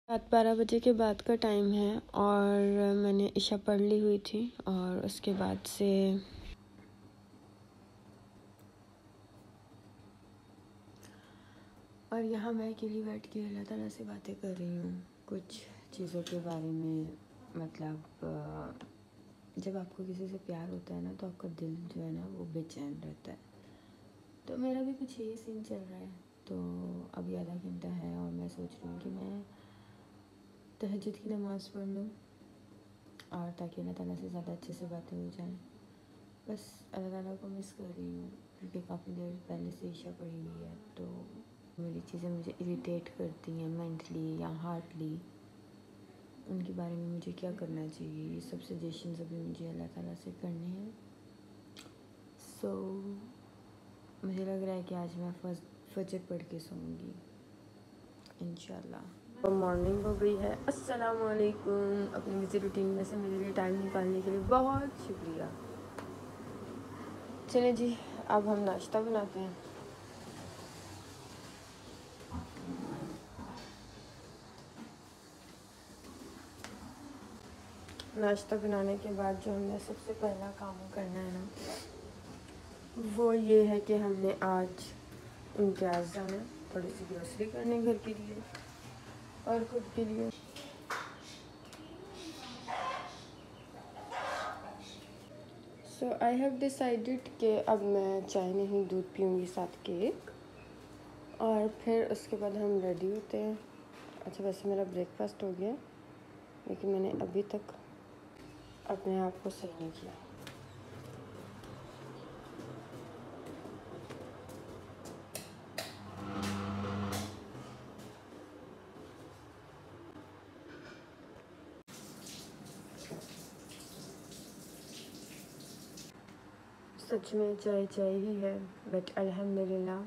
रात 12 बजे के बाद का टाइम है और मैंने इशा पढ़ ली हुई थी और उसके बाद से और यहाँ मैं अकेली बैठ के अल्लाह ताला से बातें कर रही हूँ कुछ चीज़ों के बारे में। मतलब जब आपको किसी से प्यार होता है ना तो आपका दिल जो है ना वो बेचैन रहता है। तो मेरा भी कुछ यही सीन चल रहा है। तो अभी आधा घंटा है और मैं सोच रही हूँ कि मैं तहज्जुद की नमाज़ पढ़ लूँ और ताकि अल्लाह ताला से ज़्यादा अच्छे से बातें हो जाएं। बस अल्लाह ताला को मिस कर रही हूँ क्योंकि काफ़ी देर पहले से इशा पड़ी हुई है। तो मेरी चीज़ें मुझे इरिटेट करती हैं मेंटली या हार्टली। उनके बारे में मुझे क्या करना चाहिए, ये सब सजेशंस अभी मुझे अल्लाह ताला से करने हैं। सो मुझे लग रहा है कि आज मैं फजर पढ़ के सोऊंगी इंशाल्लाह। तो मॉर्निंग हो गई है। अस्सलाम वालेकुम। अपनी बिजी रूटीन में से मेरे लिए टाइम निकालने के लिए बहुत शुक्रिया। चलें जी, अब हम नाश्ता बनाते हैं। नाश्ता बनाने के बाद जो हमने सबसे पहला काम करना है ना वो ये है कि हमने आज इम्तियाज़ जाना है थोड़ी सी ग्रोसरी करने घर के लिए और खुद के लिए। सो आई हैव डिसाइडेड कि अब मैं चाय नहीं दूध पीऊँगी साथ केक और फिर उसके बाद हम रेडी होते हैं। अच्छा वैसे मेरा ब्रेकफास्ट हो गया लेकिन मैंने अभी तक अपने आप को सही नहीं किया। सच में चाय चाय ही है बट अल्हम्दुलिल्लाह।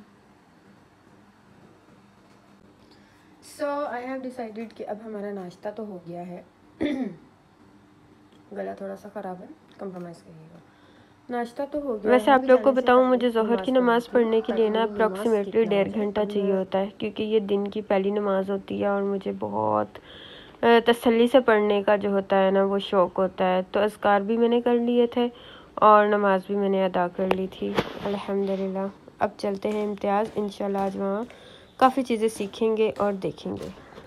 सो आई हैव डिसाइडेड कि अब हमारा नाश्ता तो हो गया है। गला थोड़ा सा ख़राब है, कंप्रोमाइज़ करिएगा। नाश्ता तो हो गया। वैसे आप लोग को बताऊँ मुझे ज़ोहर की नमाज़ पढ़ने के लिए ना अप्रॉक्सीमेटली 1.5 घंटा चाहिए होता है क्योंकि ये दिन की पहली नमाज़ होती है और मुझे बहुत तसल्ली से पढ़ने का जो होता है ना वो शौक़ होता है। तो अज़कार भी मैंने कर लिए थे और नमाज भी मैंने अदा कर ली थी अल्हम्दुलिल्लाह। अब चलते हैं इम्तियाज़। इंशाल्लाह आज वहाँ काफ़ी चीज़ें सीखेंगे और देखेंगे।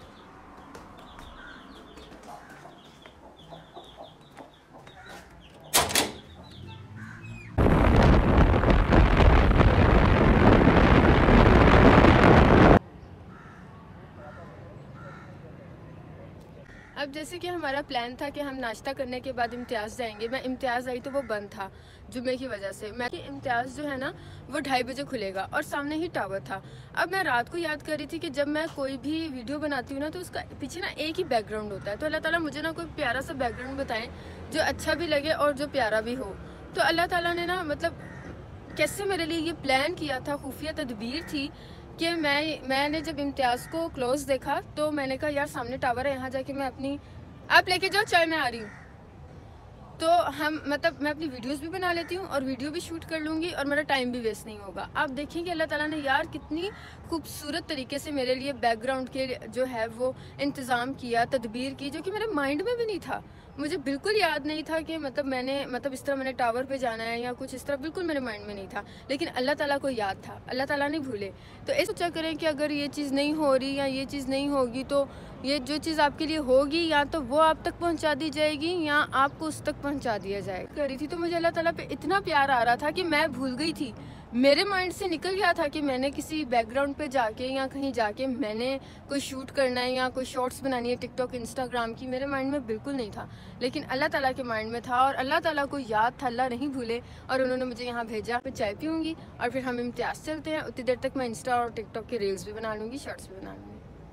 अब जैसे कि हमारा प्लान था कि हम नाश्ता करने के बाद इम्तियाज़ जाएंगे। मैं इम्तियाज़ आई तो वो बंद था जुमे की वजह से। मैं कि इम्तियाज़ जो है ना वो 2:30 बजे खुलेगा और सामने ही टावर था। अब मैं रात को याद कर रही थी कि जब मैं कोई भी वीडियो बनाती हूँ ना तो उसका पीछे ना एक ही बैकग्राउंड होता है। तो अल्लाह ताला मुझे ना कोई प्यारा सा बैकग्राउंड बताएं जो अच्छा भी लगे और जो प्यारा भी हो। तो अल्लाह ताला ने ना मतलब कैसे मेरे लिए ये प्लान किया था, खुफिया तदबीर थी कि मैंने जब इम्तियाज़ को क्लोज देखा तो मैंने कहा यार सामने टावर है, यहाँ जाके मैं अपनी आप लेके जाओ चाय मैं आ रही हूँ। तो हम मतलब मैं अपनी वीडियोस भी बना लेती हूँ और वीडियो भी शूट कर लूँगी और मेरा टाइम भी वेस्ट नहीं होगा। आप देखेंगे अल्लाह ताला ने यार कितनी खूबसूरत तरीके से मेरे लिए बैकग्राउंड के जो है वो इंतज़ाम किया, तदबीर की, जो कि मेरे माइंड में भी नहीं था। मुझे बिल्कुल याद नहीं था कि मतलब मैंने मतलब इस तरह मैंने टावर पे जाना है या कुछ इस तरह, बिल्कुल मेरे माइंड में नहीं था। लेकिन अल्लाह ताला को याद था, अल्लाह ताला नहीं भूले। तो ऐसा सोचा करें कि अगर ये चीज़ नहीं हो रही या ये चीज़ नहीं होगी तो ये जो चीज़ आपके लिए होगी या तो वो आप तक पहुंचा दी जाएगी या आपको उस तक पहुंचा दिया जाएगा। कर रही थी तो मुझे अल्लाह ताला पे इतना प्यार आ रहा था कि मैं भूल गई थी, मेरे माइंड से निकल गया था कि मैंने किसी बैकग्राउंड पे जाके या कहीं जाके मैंने कोई शूट करना है या कोई शॉर्ट्स बनानी है टिकटॉक इंस्टाग्राम की। मेरे माइंड में बिल्कुल नहीं था लेकिन अल्लाह ताला के माइंड में था और अल्लाह ताला को याद था, अल्लाह नहीं भूले और उन्होंने मुझे यहाँ भेजा। मैं चाय पीऊँगी और फिर हम इम्तियाज़ चलते हैं। उतनी देर तक मैं इंस्टा और टिकटॉक के रील्स भी बना लूँगी, शॉर्ट्स भी बना लूँगी।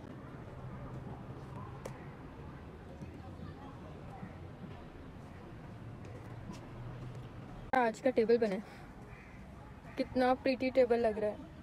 आज का टेबल बना है, कितना प्रीटी टेबल लग रहा है।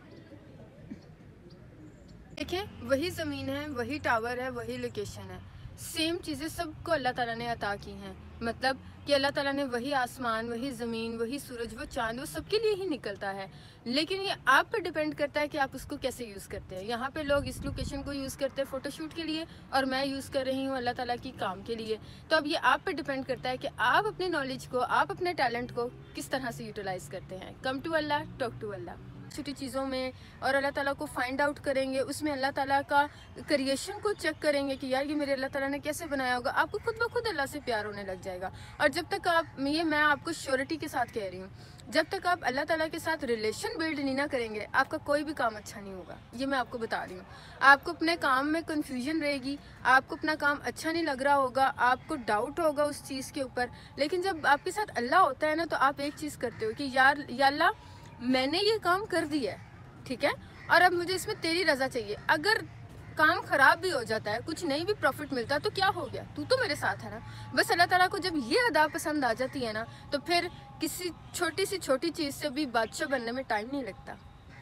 देखें वही ज़मीन है, वही टावर है, वही लोकेशन है, सेम चीज़ें सबको अल्लाह ताला ने अता की हैं। मतलब कि अल्लाह ताला ने वही आसमान, वही ज़मीन, वही सूरज, वो चांद, वो सबके लिए ही निकलता है। लेकिन ये आप पर डिपेंड करता है कि आप उसको कैसे यूज़ करते हैं। यहाँ पे लोग इस लोकेशन को यूज़ करते हैं फ़ोटोशूट के लिए, और मैं यूज़ कर रही हूँ अल्लाह ताला की काम के लिए। तो अब ये आप पर डिपेंड करता है कि आप अपने नॉलेज को, आप अपने टैलेंट को किस तरह से यूटिलाइज़ करते हैं। Come to Allah, talk to Allah. छोटी चीज़ों में और अल्लाह ताला को फाइंड आउट करेंगे, उसमें अल्लाह ताला का क्रिएशन को चेक करेंगे कि यार ये मेरे अल्लाह ताला ने कैसे बनाया होगा। आपको खुद ब खुद अल्लाह से प्यार होने लग जाएगा। और जब तक आप, ये मैं आपको श्योरिटी के साथ कह रही हूँ, जब तक आप अल्लाह ताला के साथ रिलेशन बिल्ड नहीं ना करेंगे, आपका कोई भी काम अच्छा नहीं होगा। ये मैं आपको बता रही हूँ। आपको अपने काम में कन्फ्यूजन रहेगी, आपको अपना काम अच्छा नहीं लग रहा होगा, आपको डाउट होगा उस चीज़ के ऊपर। लेकिन जब आपके साथ अल्लाह होता है ना, तो आप एक चीज़ करते हो कि यार या अल्लाह, मैंने ये काम कर दिया है, ठीक है, और अब मुझे इसमें तेरी रजा चाहिए। अगर काम खराब भी हो जाता है, कुछ नहीं भी प्रॉफिट मिलता, तो क्या हो गया, तू तो मेरे साथ है ना। बस अल्लाह ताला को जब ये अदा पसंद आ जाती है ना, तो फिर किसी छोटी सी छोटी चीज़ से भी बादशाह बनने में टाइम नहीं लगता।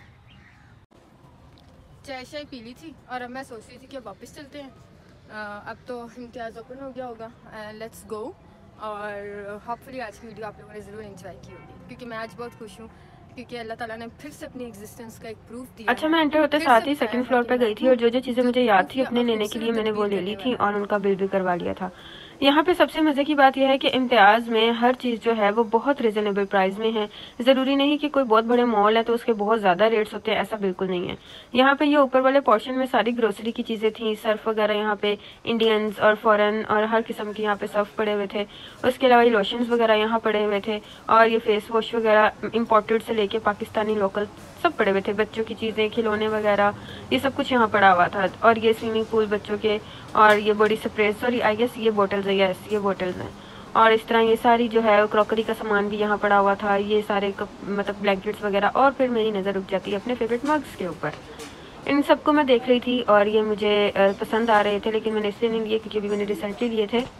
चाय पी ली थी और अब मैं सोच रही थी कि अब वापस चलते हैं। अब तो इम्तियाज़ ओपन हो गया होगा, लेट्स गो। और होपफुली आज की वीडियो आप लोगों ने ज़रूर एंजॉय की होगी, क्योंकि मैं आज बहुत खुश हूँ, क्योंकि अल्लाह ताला ने फिर से अपनी एग्जिस्टेंस का एक प्रूफ दिया। अच्छा, मैं एंटर होते साथ ही सेकंड फ्लोर पे गई थी और जो जो चीज़ें मुझे याद थी अपने लेने के लिए मैंने वो ले ली थी और उनका बिल भी करवा लिया था। यहाँ पे सबसे मज़े की बात यह है कि इम्तियाज़ में हर चीज़ जो है वो बहुत रिजनेबल प्राइस में है। ज़रूरी नहीं कि कोई बहुत बड़े मॉल है तो उसके बहुत ज़्यादा रेट्स होते हैं, ऐसा बिल्कुल नहीं है। यहाँ पे ये ऊपर वाले पोर्शन में सारी ग्रोसरी की चीज़ें थी, सर्फ वगैरह यहाँ पे इंडियंस और फॉरेन और हर किस्म के यहाँ पे सर्फ पड़े हुए थे। उसके अलावा ये लोशंस वगैरह यहाँ पड़े हुए थे और ये फेस वॉश वगैरह इम्पोर्टेड से लेके पाकिस्तानी लोकल सब पड़े हुए थे। बच्चों की चीज़ें, खिलौने वगैरह, ये सब कुछ यहाँ पड़ा हुआ था। और ये स्विमिंग पूल बच्चों के, और ये body spray, sorry I guess ये बॉटल्स है, यस ये बॉटल्स हैं। और इस तरह ये सारी जो है क्रॉकरी का सामान भी यहाँ पड़ा हुआ था, ये सारे मतलब ब्लैंकेट्स वगैरह। और फिर मेरी नज़र रुक जाती है अपने फेवरेट मग्स के ऊपर। इन सबको मैं देख रही थी और ये मुझे पसंद आ रहे थे, लेकिन मैंने इसलिए नहीं लिए क्योंकि अभी मैंने रिसेंटली लिए थे।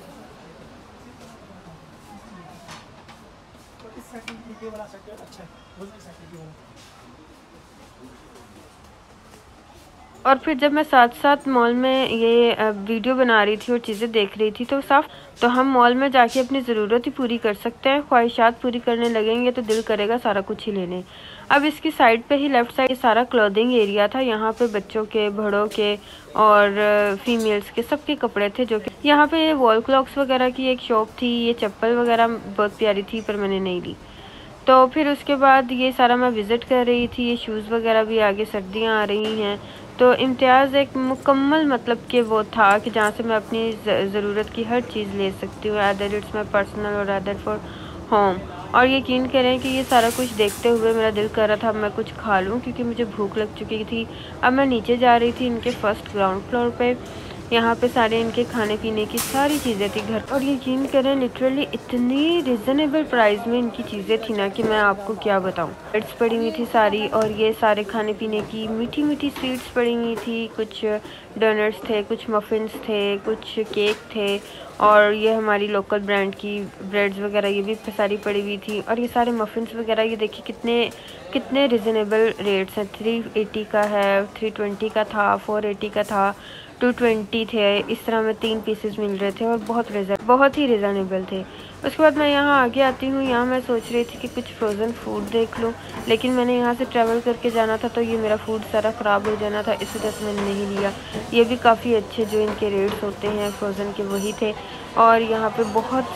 और फिर जब मैं साथ साथ मॉल में ये वीडियो बना रही थी और चीज़ें देख रही थी तो हम मॉल में जाके अपनी ज़रूरत ही पूरी कर सकते हैं। ख्वाहिशात पूरी करने लगेंगे तो दिल करेगा सारा कुछ ही लेने। अब इसकी साइड पे ही लेफ़्ट साइड सारा क्लोथिंग एरिया था। यहाँ पे बच्चों के, बड़ों के और फीमेल्स के सबके कपड़े थे। जो कि यहाँ पे ये वॉल क्लॉक्स वगैरह की एक शॉप थी। ये चप्पल वगैरह बहुत प्यारी थी पर मैंने नहीं ली। तो फिर उसके बाद ये सारा मैं विज़िट कर रही थी। ये शूज़ वगैरह भी, आगे सर्दियाँ आ रही हैं तो इम्तियाज़ एक मुकम्मल मतलब कि वो था कि जहाँ से मैं अपनी ज़रूरत की हर चीज़ ले सकती हूँ, अदर इट्स माई पर्सनल और अदर फॉर होम। और यकीन करें कि ये सारा कुछ देखते हुए मेरा दिल कर रहा था अब मैं कुछ खा लूँ, क्योंकि मुझे भूख लग चुकी थी। अब मैं नीचे जा रही थी इनके फर्स्ट ग्राउंड फ्लोर पे। यहाँ पे सारे इनके खाने पीने की सारी चीज़ें थी घर। और यकीन करें लिटरली इतनी रिजनेबल प्राइस में इनकी चीज़ें थी ना कि मैं आपको क्या बताऊँ। ब्रेड्स पड़ी हुई थी सारी, और ये सारे खाने पीने की मीठी मीठी स्वीट्स पड़ी हुई थी। कुछ डोनट्स थे, कुछ मफ़िन्स थे, कुछ केक थे, और ये हमारी लोकल ब्रांड की ब्रेड्स वगैरह ये भी सारी पड़ी हुई थी। और ये सारे मफ़िन्स वगैरह ये देखिए कितने रिजनेबल रेट्स हैं। 380 का है, 320 का था, 480 का था, 220 थे। इस तरह में 3 पीसेस मिल रहे थे और बहुत ही रिजनेबल थे। उसके बाद मैं यहाँ आगे आती हूँ। यहाँ मैं सोच रही थी कि कुछ फ्रोज़न फूड देख लूँ, लेकिन मैंने यहाँ से ट्रैवल करके जाना था तो ये मेरा फूड सारा ख़राब हो जाना था, इस वजह से मैंने नहीं लिया। ये भी काफ़ी अच्छे जो इनके रेट्स होते हैं फ्रोज़न के वही थे। और यहाँ पे बहुत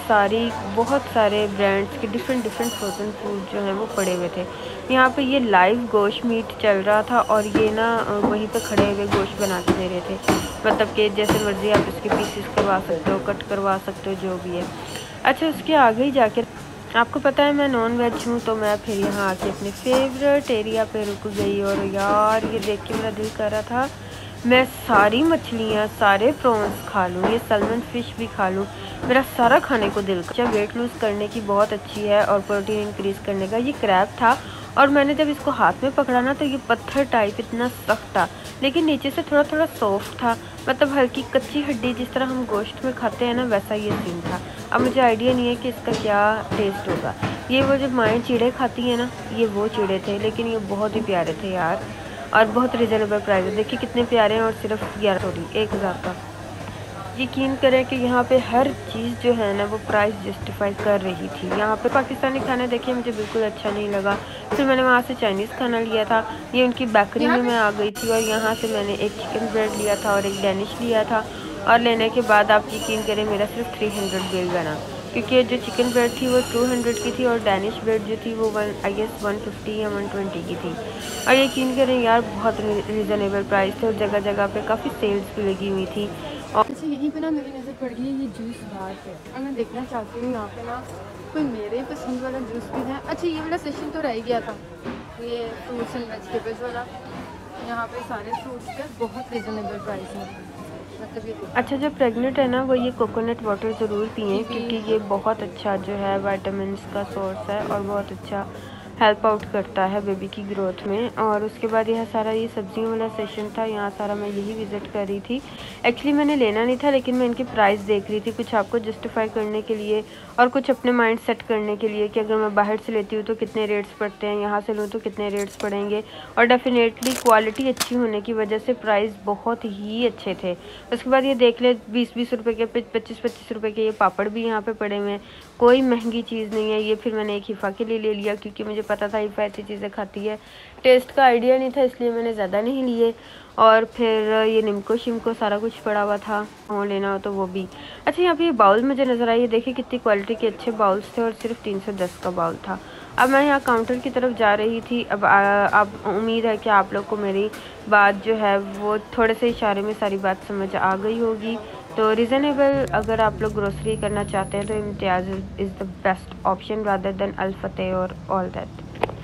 सारे ब्रांड्स के डिफरेंट फ्रोज़न फूड जो हैं वो पड़े हुए थे। यहाँ पे ये लाइव गोश्त मीट चल रहा था और ये ना वहीं पे खड़े हुए गोश्त बना के दे रहे थे। मतलब कि जैसे मर्ज़ी आप इसके पीसेस करवा सकते हो, कट करवा सकते हो, जो भी है। अच्छा, उसके आगे ही जाके आपको पता है मैं नॉन वेज हूँ, तो मैं फिर यहाँ आके अपने फेवरेट एरिया पे रुक गई। और यार ये देख के मेरा दिल कर रहा था मैं सारी मछलियाँ, सारे प्रॉन्स खा लूँ, ये सैल्मन फ़िश भी खा लूँ। मेरा सारा खाने को दिल कर। वेट लूज़ करने की बहुत अच्छी है और प्रोटीन इंक्रीज़ करने का। ये क्रैब था और मैंने जब इसको हाथ में पकड़ा ना तो ये पत्थर टाइप इतना सख्त था, लेकिन नीचे से थोड़ा सॉफ्ट था। मतलब हल्की कच्ची हड्डी जिस तरह हम गोश्त में खाते हैं ना, वैसा ये सीन था। अब मुझे आइडिया नहीं है कि इसका क्या टेस्ट होगा। ये वो जब माएँ चीड़े खाती हैं ना, ये वो चीड़े थे, लेकिन ये बहुत ही प्यारे थे यार। और बहुत रिजनेबल प्राइस है। देखिए कितने प्यारे हैं और सिर्फ 11 1000 का। यकीन करें कि यहाँ पे हर चीज़ जो है ना वो प्राइस जस्टिफाई कर रही थी। यहाँ पे पाकिस्तानी खाना देखिए मुझे बिल्कुल अच्छा नहीं लगा। फिर मैंने वहाँ से चाइनीज़ खाना लिया था। ये उनकी बेकरी में मैं आ गई थी और यहाँ से मैंने एक चिकन ब्रेड लिया था और एक डेनिश लिया था। और लेने के बाद आप यकीन करें मेरा सिर्फ 300 बिल बना, क्योंकि जो चिकन ब्रेड थी वो 200 की थी और डेनिश ब्रेड जो थी वो आई गेस 150 या 120 की थी। और यकीन करें यार बहुत रीज़नेबल प्राइस थे और जगह जगह पे काफ़ी सेल्स भी लगी हुई थी। अच्छा यहीं पे ना मेरी नज़र पड़ गई ये जूस बार पे और मैं देखना चाहती हूँ यहाँ पे ना कोई मेरे पसंद वाला जूस भी है। अच्छा ये वाला सेशन तो रह गया था, ये फ्रूट्स एंड वेजिटेबल्स वाला। यहाँ पे सारे फ्रूट्स पे बहुत रीज़नेबल प्राइस है, मतलब ये अच्छा जो प्रेग्नेंट है ना वो ये कोकोनट वाटर ज़रूर पिएं, क्योंकि ये बहुत अच्छा जो है विटामिन का सोर्स है और बहुत अच्छा हेल्प आउट करता है बेबी की ग्रोथ में। और उसके बाद यह सारा ये सब्जियों वाला सेशन था, यहाँ सारा मैं यही विज़िट कर रही थी। एक्चुअली मैंने लेना नहीं था लेकिन मैं इनकी प्राइस देख रही थी, कुछ आपको जस्टिफाई करने के लिए और कुछ अपने माइंड सेट करने के लिए कि अगर मैं बाहर से लेती हूँ तो कितने रेट्स पड़ते हैं, यहाँ से लूँ तो कितने रेट्स पड़ेंगे। और डेफिनेटली क्वालिटी अच्छी होने की वजह से प्राइस बहुत ही अच्छे थे। उसके बाद ये देख ले 20-20 रुपये के 25-25 रुपये के ये पापड़ भी यहाँ पे पड़े हुए हैं। कोई महंगी चीज़ नहीं है ये। फिर मैंने एक हिफ़ा के लिए ले लिया क्योंकि मुझे पता था हिफ़ा ऐसी चीज़ें खाती है, टेस्ट का आइडिया नहीं था इसलिए मैंने ज़्यादा नहीं लिए। और फिर ये निमको शिमको सारा कुछ पड़ा हुआ था, वो लेना हो तो वो भी। अच्छा यहाँ पे ये बाउल मुझे नज़र आई, देखिए कितनी क्वालिटी के अच्छे बाउल्स थे और सिर्फ 310 का बाउल था। अब मैं यहाँ काउंटर की तरफ जा रही थी। अब उम्मीद है कि आप लोग को मेरी बात जो है वो थोड़े से इशारे में सारी बात समझ आ गई होगी। तो रीज़नेबल अगर आप लोग ग्रोसरी करना चाहते हैं तो Imtiaz is the best option rather than Al Fatah और ऑल दैट।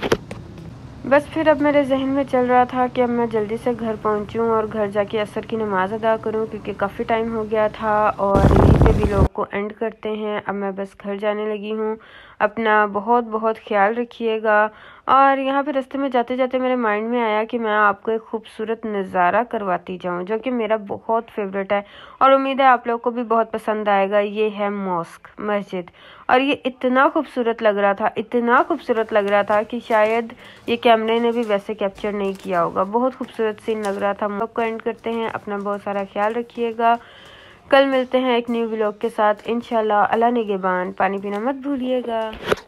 बस फिर अब मेरे जहन में चल रहा था कि अब मैं जल्दी से घर पहुंचूं और घर जाके असर की नमाज़ अदा करूं, क्योंकि काफ़ी टाइम हो गया था। और यहीं पे भी लोग को एंड करते हैं। अब मैं बस घर जाने लगी हूं। अपना बहुत बहुत ख्याल रखिएगा। और यहाँ पे रास्ते में जाते जाते मेरे माइंड में आया कि मैं आपको एक खूबसूरत नज़ारा करवाती जाऊँ जो कि मेरा बहुत फेवरेट है और उम्मीद है आप लोग को भी बहुत पसंद आएगा। ये है मॉस्क मस्जिद, और ये इतना खूबसूरत लग रहा था, इतना खूबसूरत लग रहा था कि शायद ये कैमरे ने भी वैसे कैप्चर नहीं किया होगा। बहुत खूबसूरत सीन लग रहा था। हम लोग को एंड करते हैं। अपना बहुत सारा ख्याल रखिएगा। कल मिलते हैं एक न्यू व्लॉग के साथ इंशाल्लाह। अल्लाह निगहबान। पानी पीना मत भूलिएगा।